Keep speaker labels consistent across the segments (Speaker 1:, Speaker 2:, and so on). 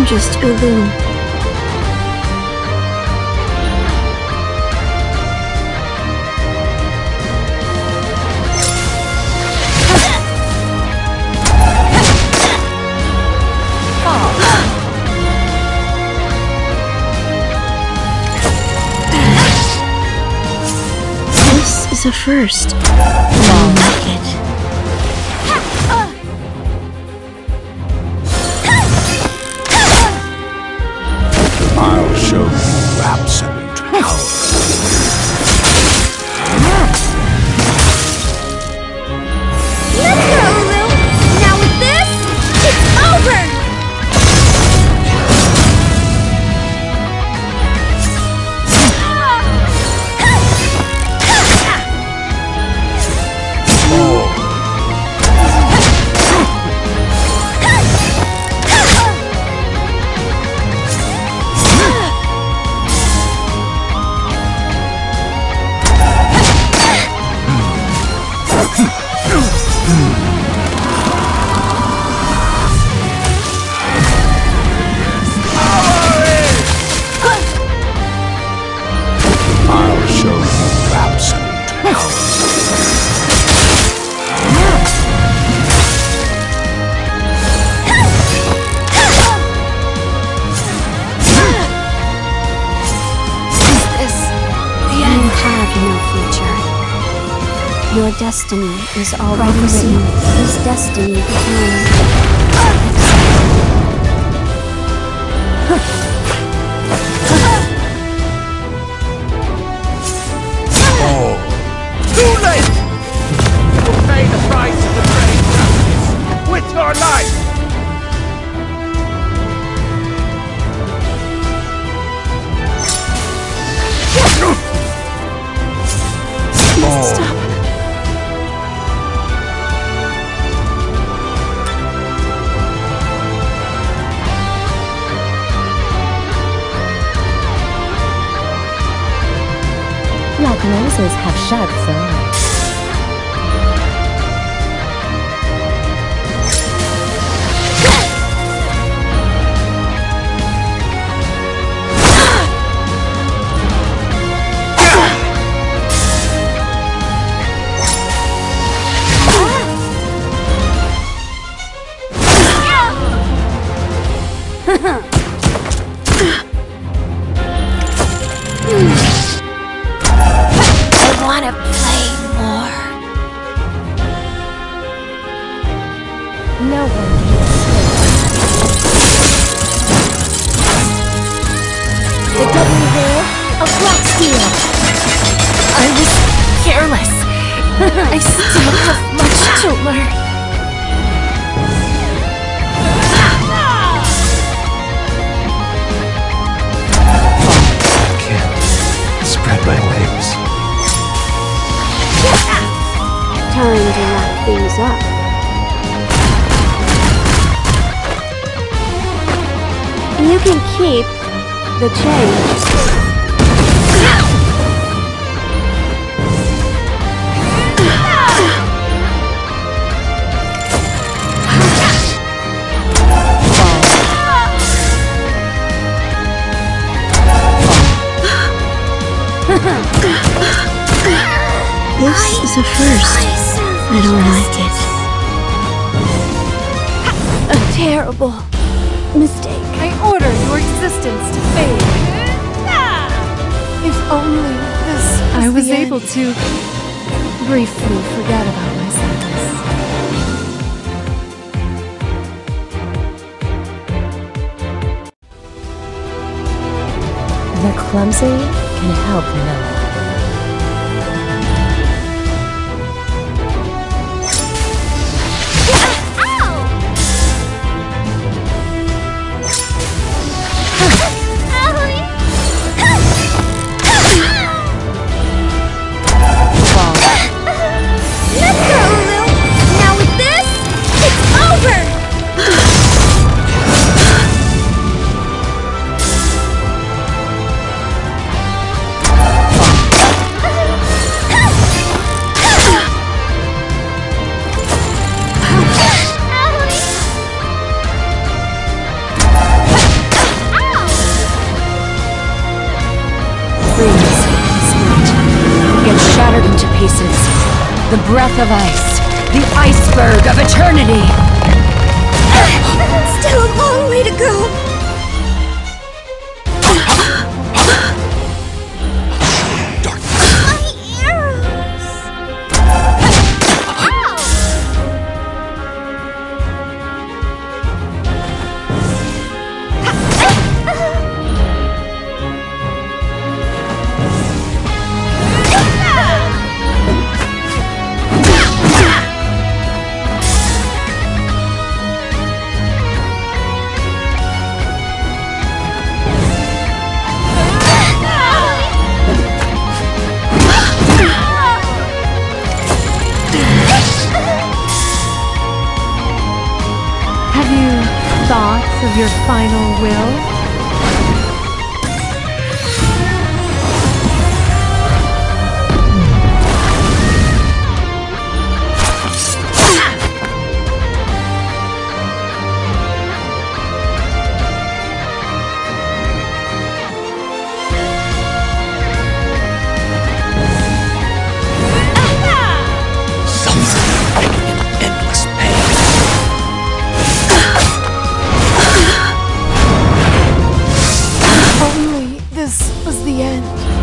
Speaker 1: just a loon. This is a first. I like it.
Speaker 2: I'll show you absolute power.
Speaker 3: Let's go, Ulu! Now with this, it's over!
Speaker 2: I'll show you absolute power.
Speaker 1: You have no future. Your destiny is already written. His destiny began.
Speaker 4: Too late! You'll pay the price of betraying justice with your life!
Speaker 1: Stop.
Speaker 5: Like roses have shed thorns.
Speaker 1: I want to play more.
Speaker 5: No one can escape. The double wall of black steel.
Speaker 1: I was careless. I still have much to learn.
Speaker 2: Spread my wings.
Speaker 1: Time to wrap things up. You can keep the change. This is a first. I don't like it. A terrible mistake.
Speaker 6: I order your existence to fade. If only this I was able to briefly forget about my sadness.
Speaker 5: The clumsy can help no one.
Speaker 1: gets shattered into pieces. The breath of ice. The iceberg of eternity.
Speaker 3: Still a long way to go. My arrows.
Speaker 6: Have you thoughts of your final will?
Speaker 4: Endless pain.
Speaker 6: Only this was the end.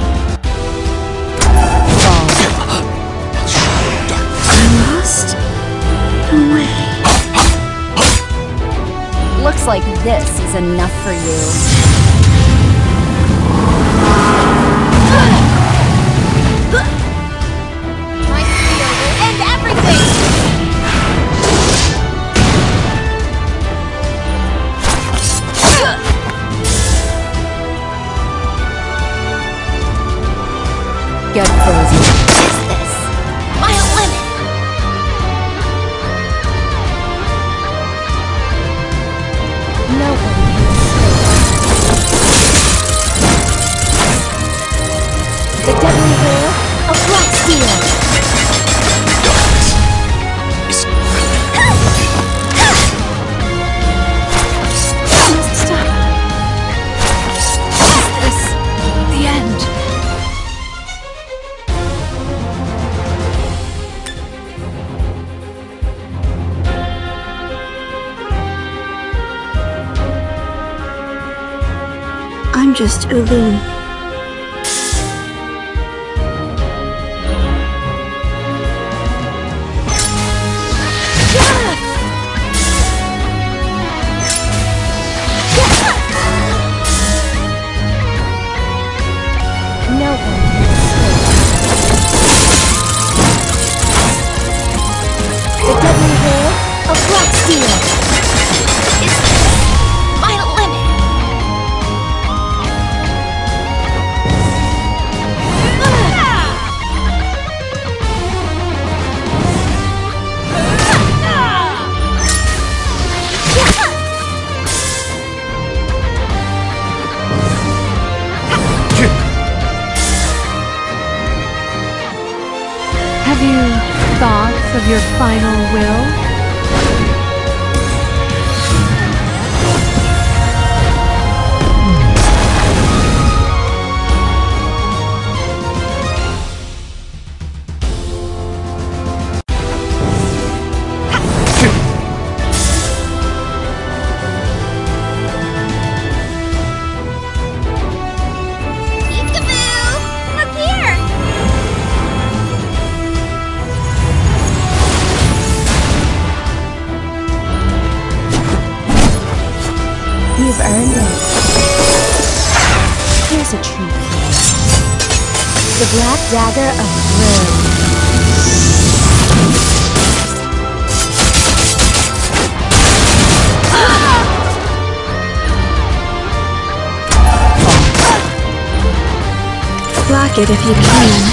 Speaker 3: Lost away.
Speaker 1: Looks like this is enough for you.
Speaker 3: My spear will end everything.
Speaker 1: Get frozen.
Speaker 3: Is this my limit?
Speaker 1: Nobody can escape.
Speaker 3: The deadly hail of black steel.
Speaker 6: Stop. Is this the end?
Speaker 3: I'm just Ulun.
Speaker 1: No one can escape.
Speaker 3: The deadly hail of black steel. Is this my limit?
Speaker 6: Have you thoughts of your final will?
Speaker 3: Peekaboo! Look here!
Speaker 1: You've earned it. Here's a treat for you. The Black Dagger of Ruin.
Speaker 3: Block it if you can.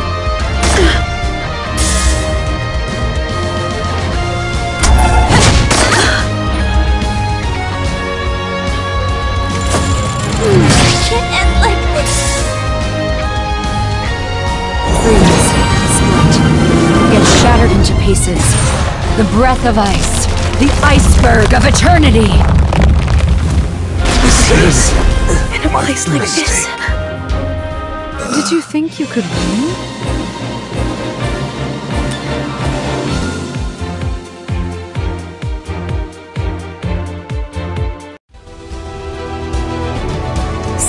Speaker 3: Can't end like this.
Speaker 1: Freeze, split, get shattered into pieces. The breath of ice, the iceberg of eternity.
Speaker 3: In a place like this.
Speaker 6: Did you think you could win?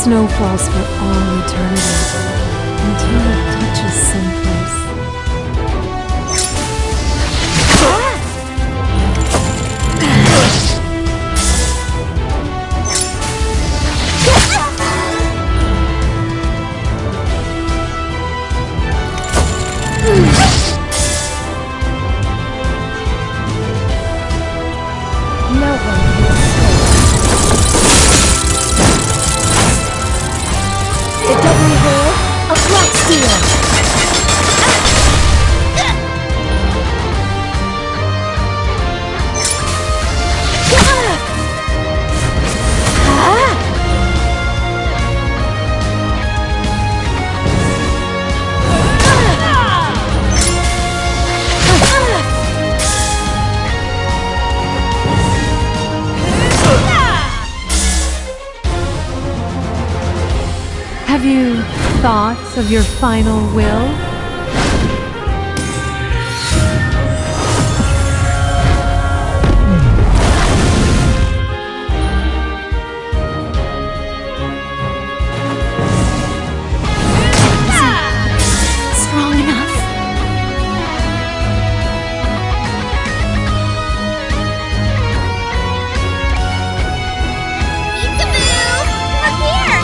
Speaker 6: snow falls for all eternity until it touches someplace.
Speaker 5: No one can escape. The double roar of black steel.
Speaker 6: Have you thoughts of your final will?
Speaker 1: Strong enough.
Speaker 3: Peekaboo! Look here!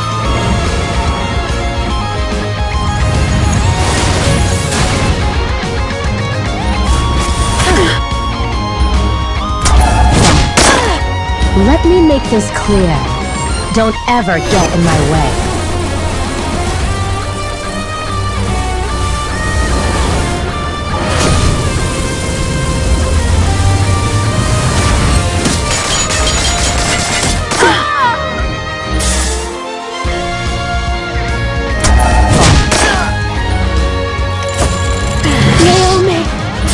Speaker 5: Let me make this clear. Don't ever get in my way.
Speaker 3: Naomi!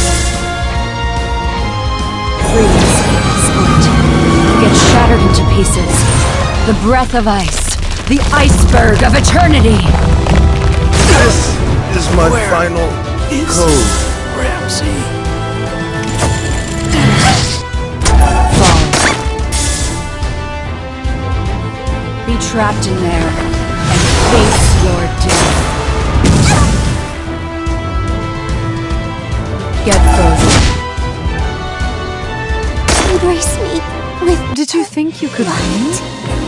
Speaker 1: Freeze. Split. Get shattered into pieces. The breath of ice. The iceberg of eternity.
Speaker 2: This is my final code.
Speaker 4: Ramsey.
Speaker 1: Fall. Be trapped in there and face your death. Get frozen.
Speaker 3: Embrace me with
Speaker 6: Did you think you could win?